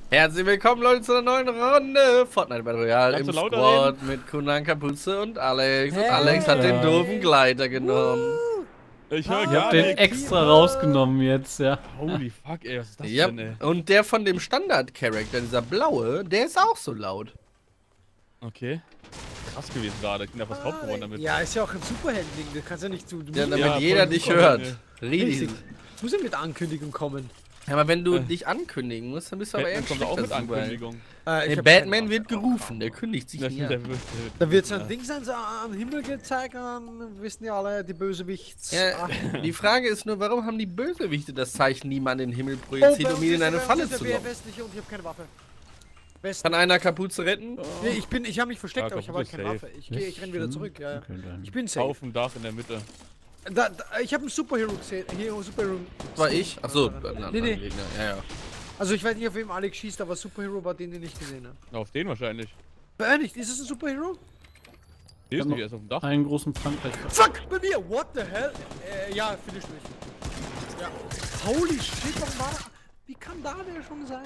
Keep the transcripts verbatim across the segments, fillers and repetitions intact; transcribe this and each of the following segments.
Herzlich willkommen, Leute, zu einer neuen Runde Fortnite Battle Royale Kannst im du lauter Squad reden? mit Kunan, Kapuze und Alex. Und Hey. Alex hat den Ja. doofen Gleiter genommen. Ich höre Ich hab gar den nichts. extra rausgenommen jetzt, ja. Holy fuck, ey, was ist das Ja, denn, ey? und der von dem Standard-Charakter, dieser blaue, der ist auch so laut. Okay. Krass gewesen gerade. Ich bin ja fast Haupt geworden damit. Ja, ist ja auch ein Superhelden-Ding. Du kannst ja nicht zu. Du Ja, musst, damit Ja, jeder voll dich super, hört. ey. Riesig. muss ja mit Ankündigung kommen. Ja, aber wenn du Äh. dich ankündigen musst, dann bist du aber eher Batman ein kommt auch mit schlechter Superheld. Ankündigung. Äh, ich Der hab Batman keine wird Ahnung. gerufen, der kündigt sich Das nie ist an. der wird- Da wird so ein ja. Ding sein, so am Himmel gezeigt, dann wissen ja alle, die Bösewichts. Ja, Ah. die Frage ist nur, warum haben die Bösewichte das Zeichen niemals in den Himmel Oh, projiziert, bei um uns ihn in ist eine aber- Falle ist der zu Wehr locken? westliche und ich habe keine Waffe. Westen. Kann einer Kapuze retten? Nee, ich bin, ich habe mich versteckt, Ja, aber ich habe halt Kapuze keine ist Waffe. Ich gehe, ich renn wieder zurück. Ja, ja. Okay, dann. Ich bin safe. Auf dem Dach in der Mitte. Da, da, ich habe einen Superhero gesehen. Hero, Superhero. Das war ich? Achso, Nee, nee. Gegner. Ja, ja. Also ich weiß nicht, auf wem Alex schießt, aber Superhero war den, den ich gesehen habe. Auf den wahrscheinlich. Äh, nicht. Ist es ein Superhero? Hier ist noch- nicht erst auf dem Dach. Einen großen Frankreich. Fuck! Bei mir! What the hell? Äh, ja, finish mich. Ja. Holy shit, warum war da... Wie kann da der schon sein?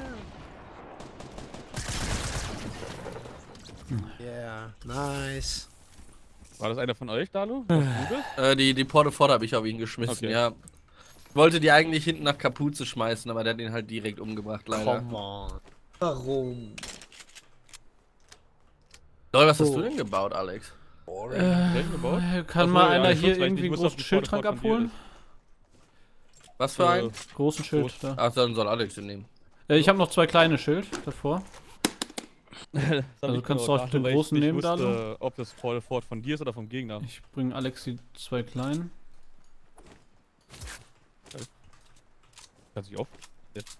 Yeah, nice. War das einer von euch, Dalu? Was Gutes? Äh, die, die Porte Fort habe ich auf ihn geschmissen, Okay. ja. Ich wollte die eigentlich hinten nach Kapuze schmeißen, aber der hat ihn halt direkt umgebracht, leider. Come on. Warum? Lol, was hast Oh. du denn gebaut, Alex? Welchen gebaut? Äh, kann Achso, mal ja, einer ich hier wusste, weil ich irgendwie nicht einen wusste, großen ob die Schildtrank Porte von dir abholen? Was für ein? Großen Schild Groß. da. Ach, dann soll Alex den nehmen. Äh, ich habe noch zwei kleine Schild davor. Das hab Also ich kannst nur du auch den weil ich großen nicht nehmen, wusste, Dalu? ob das Portal Fort von dir ist oder vom Gegner. Ich bringe Alex die zwei kleinen. Kannst du dich auf? Jetzt.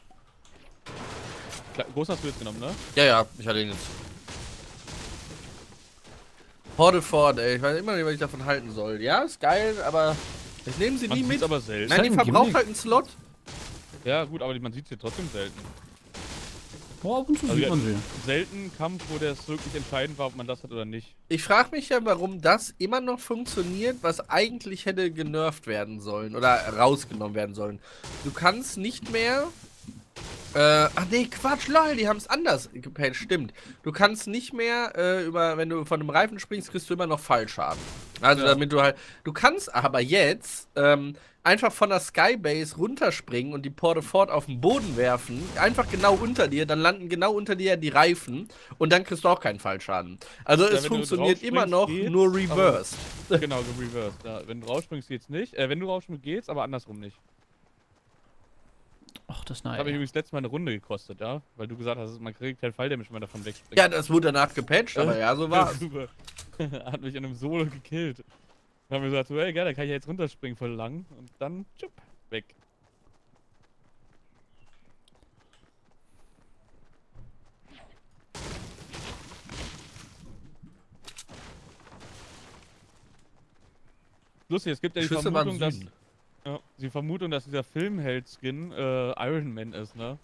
Kle- Großen hast du jetzt genommen, ne? Ja, ja, ich hatte ihn jetzt. Porte Fort, ey, ich weiß immer nicht, was ich davon halten soll. Ja, ist geil, aber ich nehme sie Man nie sieht's mit. aber selten. Nein, die Ist halt ein verbraucht Gimmick. halt einen Slot. Ja gut, aber man sieht sie trotzdem selten. Oh, ab und zu Also sieht ja, man sie. selten Kampf, wo das wirklich entscheidend war, ob man das hat oder nicht. Ich frage mich ja, warum das immer noch funktioniert, was eigentlich hätte genervt werden sollen oder rausgenommen werden sollen. Du kannst nicht mehr. Äh, ach nee, Quatsch, lol, die haben es anders gepatcht, stimmt. Du kannst nicht mehr äh, über, wenn du von einem Reifen springst, kriegst du immer noch Fallschaden. Also Ja. damit du halt. Du kannst aber jetzt ähm, einfach von der Skybase runterspringen und die Porte Fort auf den Boden werfen, einfach genau unter dir, dann landen genau unter dir die Reifen und dann kriegst du auch keinen Fallschaden. Also Ja, es wenn du funktioniert immer draufspringst, noch geht's, nur aber- reversed. Genau, so reversed. Ja, wenn du rausspringst, geht's nicht. Äh, wenn du rausspringst, geht's, aber andersrum nicht. Ach, das ist Das habe ich nice. übrigens letztes Mal eine Runde gekostet, ja? Weil du gesagt hast, man kriegt keinen Falldamage, wenn man davon wegspringt. Ja, das wurde danach gepatcht, aber ja, so war's. Super. Hat mich in einem Solo gekillt. Dann haben wir gesagt, so, ey, geil, da kann ich ja jetzt runterspringen voll lang. Und dann, tschupp, weg. Lustig, es gibt ja die Schüsse waren Vermutung, dass, Süden. ja, die Vermutung, dass dieser Filmheld-Skin äh, Iron Man ist, ne?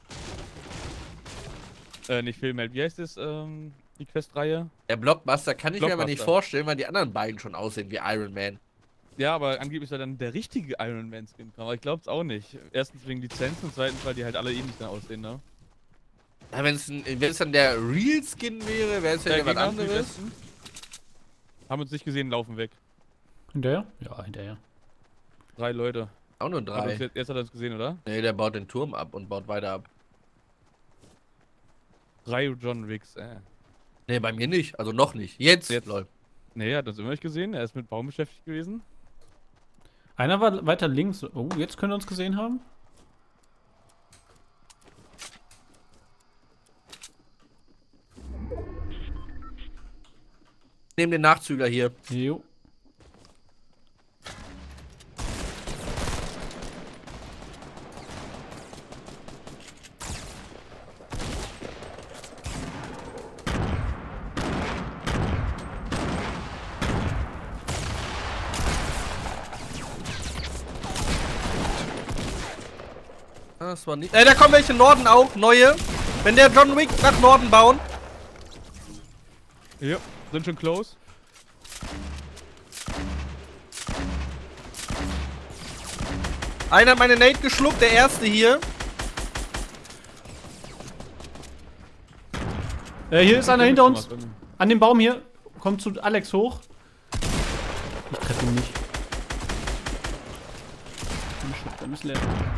Äh, nicht Filmheld, wie heißt das, ähm, die Quest-Reihe? Der Blockbuster kann ich mir aber nicht Blockbuster. vorstellen, weil die anderen beiden schon aussehen wie Iron Man. Ja, aber angeblich soll dann der richtige Iron Man Skin kommen, aber ich glaub's auch nicht. Erstens wegen Lizenzen und zweitens, weil die halt alle ähnlich dann aussehen, ne? Ja, wenn es dann der Real Skin wäre, wäre es ja Äh, was Gegner, die anderes. besten. Haben uns nicht gesehen, laufen weg. Hinterher? Ja, hinterher. Drei Leute. Auch nur Hat drei. uns jetzt, jetzt hat er uns gesehen, oder? Nee, der baut den Turm ab und baut weiter ab. Drei John Wicks, äh. Nee, bei mir nicht. Also noch nicht. Jetzt. Jetzt. Lol. Nee, er hat uns immer nicht gesehen, er ist mit Baum beschäftigt gewesen. Einer war weiter links. Oh, jetzt können wir uns gesehen haben. Nehmen den Nachzügler hier. Jo. Ah, das war nicht. Äh, da kommen welche Norden auch. Neue. Wenn der John Wick nach Norden bauen. Ja, sind schon close. Einer hat meine Nate geschluckt, der erste hier. Äh, hier ist einer hinter uns. Was drin. An dem Baum hier. Kommt zu Alex hoch. Ich treffe ihn nicht. Ein Shotgun ist leer.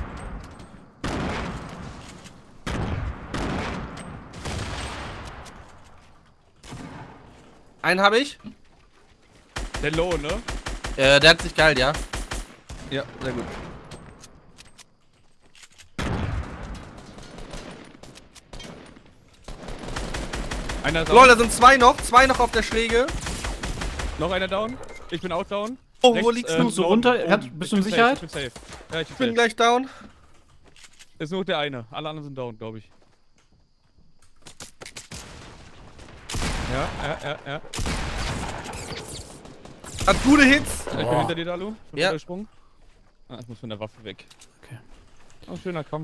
Einen habe ich. Der Low, ne? Äh, der hat sich geheilt, ja. Ja, sehr gut. Einer down. Lol, da sind zwei noch. Zwei noch auf der Schräge. Noch einer down. Ich bin auch down. Oh, wo liegst du? so Norden, runter? oben. Hat- bist du in Ich bin Sicherheit? Safe, ich bin safe. Ja, ich bin, Ich bin safe. gleich down. Ist nur der eine. Alle anderen sind down, glaube ich. Ja, ja, ja, ja. Hat gute Hits. Ich bin hinter dir, Dalu. Ich bin Ja. gesprungen. Ah, ich muss von der Waffe weg. Okay. Oh, schöner Kampf.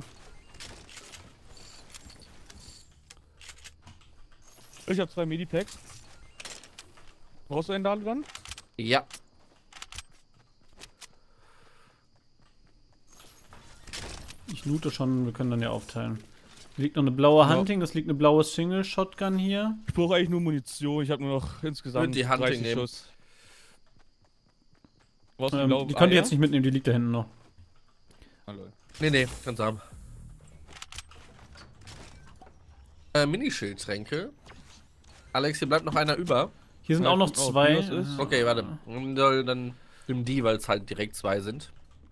Ich habe zwei Medipacks. Brauchst du einen Dalu dann? Ja. Ich loote schon, wir können dann ja aufteilen. Hier liegt noch eine blaue Ja. Hunting, das liegt eine blaue Single-Shotgun hier. Ich brauche eigentlich nur Munition. Ich habe nur noch insgesamt Würde die Hunting dreißig nehmen. Schuss. Brauchst du Ähm, blaue die könnt ihr Eier? jetzt nicht mitnehmen, die liegt da hinten noch. Hallo. Nee, nee, ganz arm. Äh, Minischildtränke. Alex, hier bleibt noch einer über. Hier sind Ja, auch noch guck mal, ob zwei. hier was ist. Okay, warte. Dann, dann nimm die, weil es halt direkt zwei sind.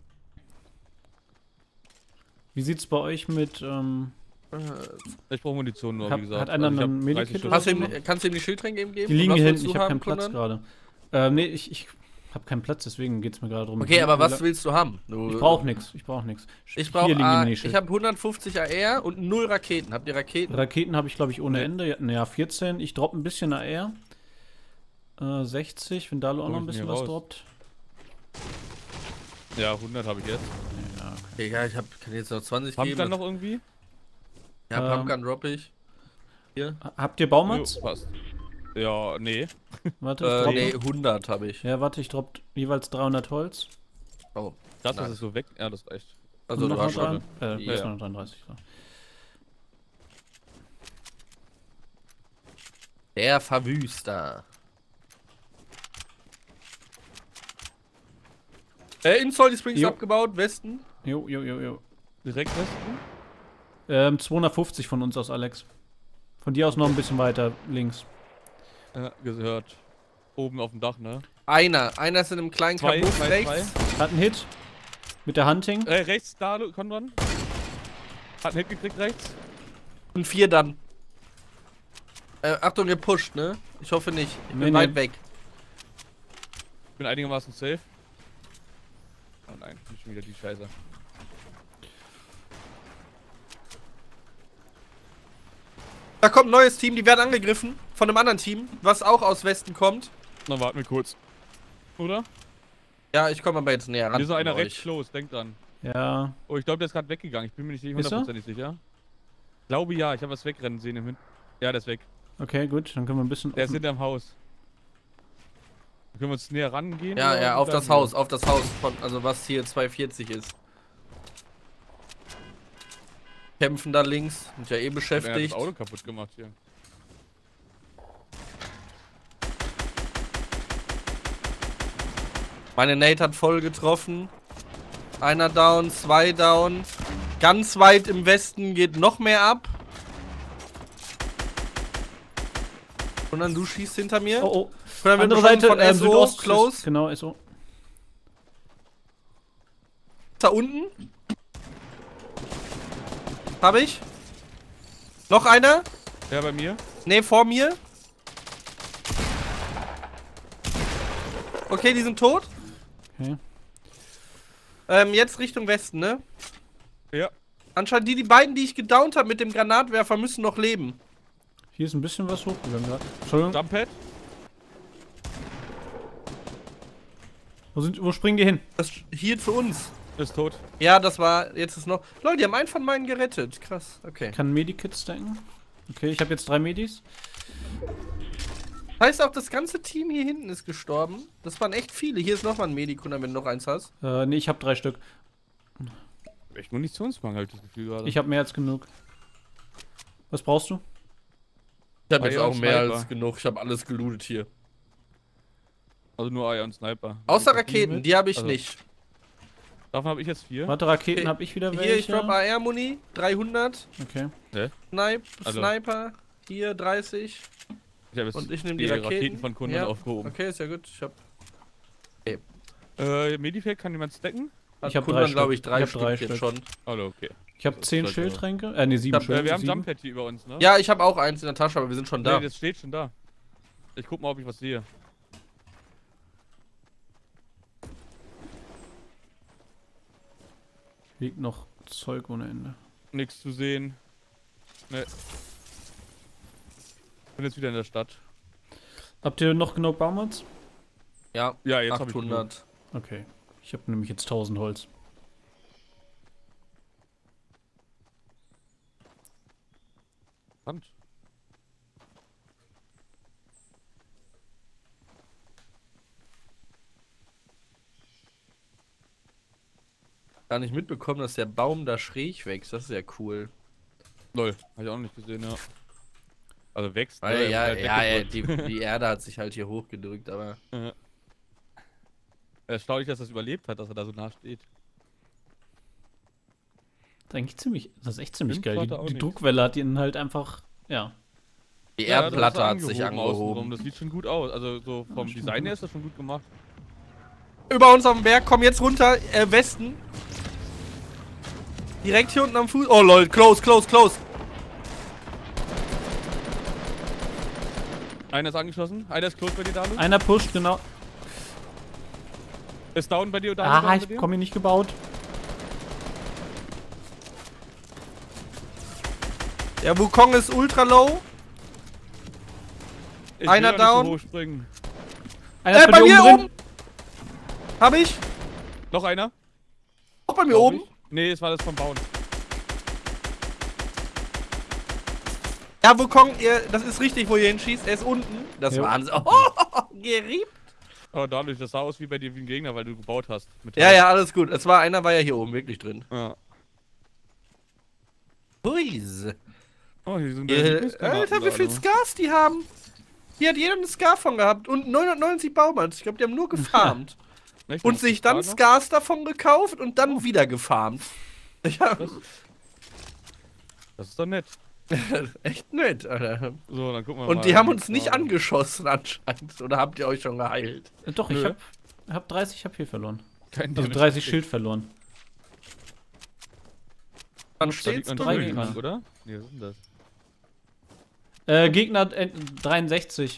Wie sieht's bei euch mit, ähm, Ich brauche Munition nur, Hat- wie gesagt. hat einer Also ich hab einen dreißig Medikit Schuss. oder Hast du so ihm, noch? kannst du ihm die Schildtränke eben geben? die liegen Was hier willst hinten, du ich habe haben, keinen Platz Konrad? gerade. Ähm, nee, ich, ich habe keinen Platz, deswegen geht's mir gerade drum. Okay, aber was willst du haben? Du, Ich brauch nix, ich brauch nix. Ich brauche. Hier liegen die Ah, Minischild. ich habe hundertfünfzig A R und null Raketen. Habt ihr Raketen? Raketen habe ich, glaube ich, ohne Ende. Ja, naja, vierzehn. Ich droppe ein bisschen A R. Äh, sechzig, wenn Dalu auch Hol noch ich ein bisschen mir was raus. droppt. Ja, hundert habe ich jetzt. Ja, okay. Okay, ja, ich hab, kann jetzt noch zwanzig Haben geben. dann noch irgendwie? Ja, Ähm, Pumpgun droppe ich. Hier. Habt ihr Baumats? Jo, passt. Ja, nee. Warte, ich Äh, droppe. nee, hundert habe ich. Ja, warte, ich droppe jeweils dreihundert Holz. Oh. Das Nein. ist so weg. Ja, das reicht. Also Und du noch hast mal schon. dran. Äh, Ja. zweihundertdreiunddreißig. So. Der Verwüster. Äh, in Salty Springs Jo. abgebaut, Westen. Jo, jo, jo, jo. Direkt Westen? Ähm, zweihundertfünfzig von uns aus, Alex. Von dir aus noch ein bisschen weiter links. Ja, gehört. Oben auf dem Dach, ne? Einer. Einer ist in einem kleinen Zwei, Kabuff zwei, rechts. Hat einen Hit. Mit der Hunting. Äh, rechts, da, Konrad. Hat einen Hit gekriegt, rechts. Und vier dann. Äh, Achtung, ihr pusht, ne? Ich hoffe nicht. Ich bin Nee, weit nee. weg. Ich bin einigermaßen safe. Oh nein, nicht schon wieder die Scheiße. Da kommt ein neues Team, die werden angegriffen. Von einem anderen Team, was auch aus Westen kommt. Dann warten wir kurz. Oder? Ja, ich komme aber jetzt näher ran. Hier ist so einer an rechts euch. close, denk dran. Ja. Oh, ich glaube, der ist gerade weggegangen. Ich bin mir nicht Ist er? hundertprozentig sicher. Glaube ja, ich habe was wegrennen sehen im Hin. Ja, der ist weg. Okay, gut. Dann können wir ein bisschen. Der ist offen- hinterm Haus. Können wir uns näher rangehen? Ja, oder ja, auf bleiben das wir? Haus, auf das Haus von, also was hier zweihundertvierzig ist. Kämpfen da links, sind ja eh Der hat beschäftigt. das Auto kaputt gemacht hier. Meine Nate hat voll getroffen. Einer down, zwei down. Ganz weit im Westen geht noch mehr ab. Und dann du schießt hinter mir. Oh, oh. Dann wird Andere beschossen Seite, von ähm, S O, Südost. close. Genau, S O. Da unten. Hab ich. Noch einer? Ja, bei mir. Ne, vor mir. Okay, die sind tot. Okay. Ähm, jetzt Richtung Westen, ne? Ja. Anscheinend die, die beiden, die ich gedownt habe mit dem Granatwerfer, müssen noch leben. Hier ist ein bisschen was hochgegangen gerade. Entschuldigung. Jumppad. Wo, sind, wo springen die hin? Das hielt für uns. Ist tot. Ja, das war, jetzt ist noch... Leute, die haben einen von meinen gerettet. Krass, okay. Kann Medikits denken. Okay, ich habe jetzt drei Medis. Heißt auch, das ganze Team hier hinten ist gestorben. Das waren echt viele. Hier ist nochmal ein Medikun, wenn du noch eins hast. Äh, nee, ich habe drei Stück. Echt Munitionsmangel, hab ich das Gefühl gerade. Ich habe mehr als genug. Was brauchst du? Ich habe Ah, jetzt ja, auch mehr Sniper. als genug. Ich habe alles gelootet hier. Also nur Eier und Sniper. Außer Hab ich die Raketen, mit? die habe ich Also, nicht. Davon habe ich jetzt vier. Warte, Raketen Okay. habe ich wieder welche. Hier, ich drop A R-Muni, dreihundert. Okay. Snipe, Also- Sniper, hier dreißig. Ich habe jetzt Und ich nehme die, die Raketen. Raketen von Kunden Ja. aufgehoben. Okay, ist ja gut. Ich hab. Äh, Medipack kann jemand stacken? Ich hab Kundan, drei glaube ich, Stück. drei Ich hab Stück drei jetzt Stück. schon. Hallo, okay. Ich habe zehn sollte- Schildtränke. Äh, ne, sieben hab- Schild. Äh, wir haben sieben. Jump-Pad hier über uns, ne? Ja, ich habe auch eins in der Tasche, aber wir sind schon da. Nee, das steht schon da. Ich guck mal, ob ich was sehe. Liegt noch Zeug ohne Ende. Nichts zu sehen. Ne. Bin jetzt wieder in der Stadt. Habt ihr noch genug Baumholz? Ja, Ja, jetzt habe ich genug. achthundert. Okay. Ich habe nämlich jetzt tausend Holz. Hand. Gar nicht mitbekommen, dass der Baum da schräg wächst. Das ist ja cool. Lol, hab ich auch noch nicht gesehen, ja. Also wächst. Weil, ne? ja, Halt ja, ja weggedrückt. die, die Erde hat sich halt hier hochgedrückt, aber. Erstaunlich, dass das überlebt hat, dass er da so nah steht. Das ist eigentlich ziemlich. Das ist echt ziemlich Stimmt, geil. warte auch Die, die nicht. Druckwelle hat ihn halt einfach. Ja. Die Ja, das Erdplatte ist hat sich außenrum. angehoben. Das sieht schon gut aus. Also so vom schon Design gut. her ist das schon gut gemacht. Über uns auf dem Berg, komm jetzt runter, äh, Westen. Direkt hier unten am Fuß. Oh lol, close, close, close. Einer ist angeschossen, einer ist close bei dir, Dalu. Einer pusht, genau. Ist down bei dir, Dalu. Ah, down bei ich dir? bekomme ihn nicht gebaut. Der Wukong ist ultra low. Ich einer will doch down. nicht so hoch springen. Einer Äh, ist bei mir drin. oben. Hab ich. Noch einer? Auch bei mir Glaub oben. ich. Nee, es war das vom Bauen. Ja, Wukong, ihr, das ist richtig, wo ihr hinschießt. Er ist unten. Das Jo. war Wahnsinn. Oh, geriebt. Aber dadurch, das sah aus wie bei dir wie ein Gegner, weil du gebaut hast. Mit Ja, ja, alles gut. Es war einer, war ja hier oben wirklich drin. ja. Huis. Oh, hier sind Äh, Lieblingsgranaten, Alter, wie viel Dalu. Scars die haben. Hier hat jeder eine Scar von gehabt. Und neunhundertneunzig Baumans. Ich glaube, die haben nur gefarmt. Echt? Und Noch sich ein dann Scar noch? Scars davon gekauft und dann wieder gefarmt. Ja, Das ist doch nett. echt nett, Alter. So, dann gucken wir mal. Und die haben wie uns nicht Fragen. angeschossen anscheinend. Oder habt ihr euch schon geheilt? Äh, Doch, ich Nö. hab, hab dreißig H P verloren. Kein Also Damage dreißig gekriegt. Schild verloren. Dann Da steht's liegt ein doch drei nicht. Gegner. Gegner, oder? Nee, was ist denn das? Äh, Gegner äh, dreiundsechzig.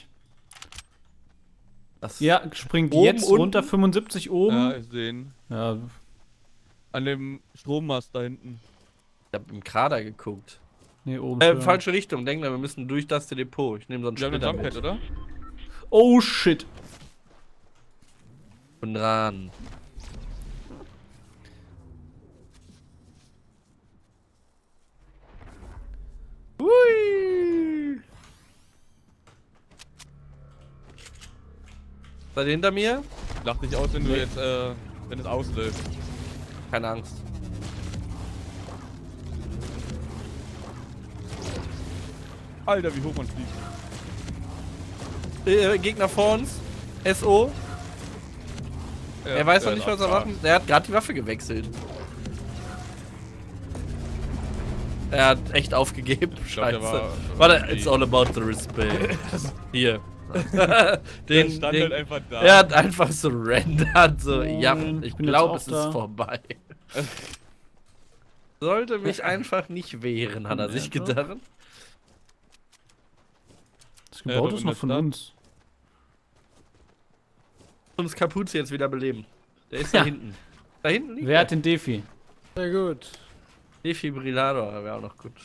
Das Ja, springt Oben, jetzt unten? runter, fünfundsiebzig Ja, oben. ich sehe ihn. Ja, An dem Strommast da hinten. Ich hab im Krater geguckt. nee, oben. Äh, schon. falsche Richtung. Denk mal, wir müssen durch das Depot. Ich nehme so einen Wir haben den Splitter Jumppad, mit. oder? Oh shit. Und ran. Hui. Seid ihr hinter mir? Lach dich aus, wenn du Nee. jetzt, äh, wenn es auslöst. Keine Angst. Alter, wie hoch man fliegt. Äh, Gegner vor uns. S O. Ja, Er weiß noch der nicht, ist was er abgefahren. machen. Er hat gerade die Waffe gewechselt. Er hat echt aufgegeben. glaub, Scheiße. der war- Warte, irgendwie- it's all about the respect. Hier. Der den, stand den, halt einfach da. er hat einfach surrendert. So, ja, Nein, ich ich bin jetzt glaube, auch es da. ist vorbei. Sollte mich einfach nicht wehren, hat er sich Ja, doch. gedacht. Das Ja, gebaut doch ist in noch der von Stadt. uns. Uns Kapuze jetzt wieder beleben. Der ist da Ja. hinten. Da hinten liegt Wer hat den Defi? Sehr gut. Defibrillator, wäre auch noch gut.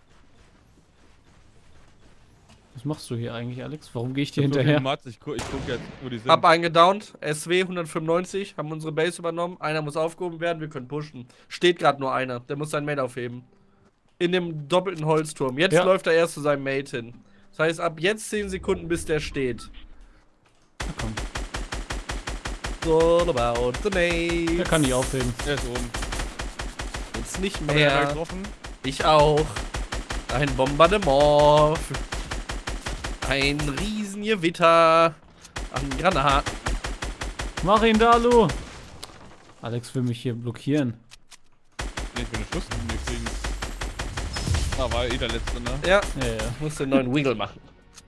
Was machst du hier eigentlich, Alex? Warum gehe ich dir Ich hab so viel hinterher? Mats, ich, gu ich guck jetzt, wo die sind. Hab einen gedownt, S W hundertfünfundneunzig, haben unsere Base übernommen. Einer muss aufgehoben werden, wir können pushen. Steht gerade nur einer, der muss sein Mate aufheben. In dem doppelten Holzturm. Jetzt Ja. läuft er erst zu seinem Mate hin. Das heißt, ab jetzt zehn Sekunden, bis der steht. Na komm, It's all about the Mate. der kann nicht aufheben. Er ist oben. Jetzt nicht Aber er hat mehr. getroffen. Ich auch. Ein Bombardement. Ein Riesengewitter an Granaten. Mach ihn, Dalu! Alex will mich hier blockieren. Nee, ich will eine Schusslinie kriegen. Ah, war eh der letzte, ne? Ja, Ja, ja. ich musste einen neuen Wiggle machen.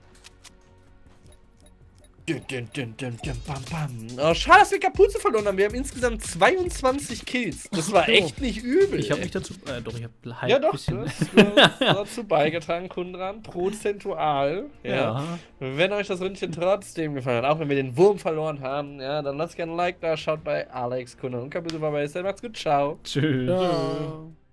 Dün, dün, dün, dün, dün, bam, bam. Oh, schade, dass wir Kapuze verloren haben. Wir haben insgesamt zweiundzwanzig Kills. Das war echt nicht übel. Ich habe ey. nicht dazu. Äh, doch, ich habe halt Ja ein doch, bisschen. du hast, du hast dazu beigetragen, Kundran, prozentual. Ja. Ja. Wenn euch das Ründchen trotzdem gefallen hat, auch wenn wir den Wurm verloren haben, ja, dann lasst gerne ein Like da, schaut bei Alex, Kundran und Kapuze vorbei. Macht's gut, ciao. Tschüss. Ja.